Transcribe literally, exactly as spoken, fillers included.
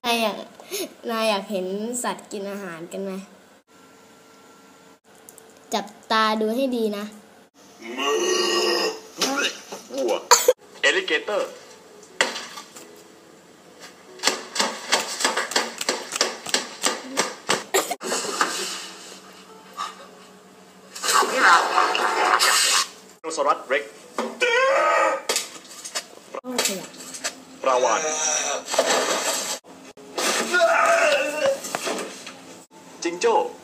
นายอยากนายอยากเห็นสัตว์กินอาหารกันไหมจับตาดูให้ดีนะวัวเอลิเกเตอร์โนซอรัสเร็กซ์ปลาวาฬจิงโจ้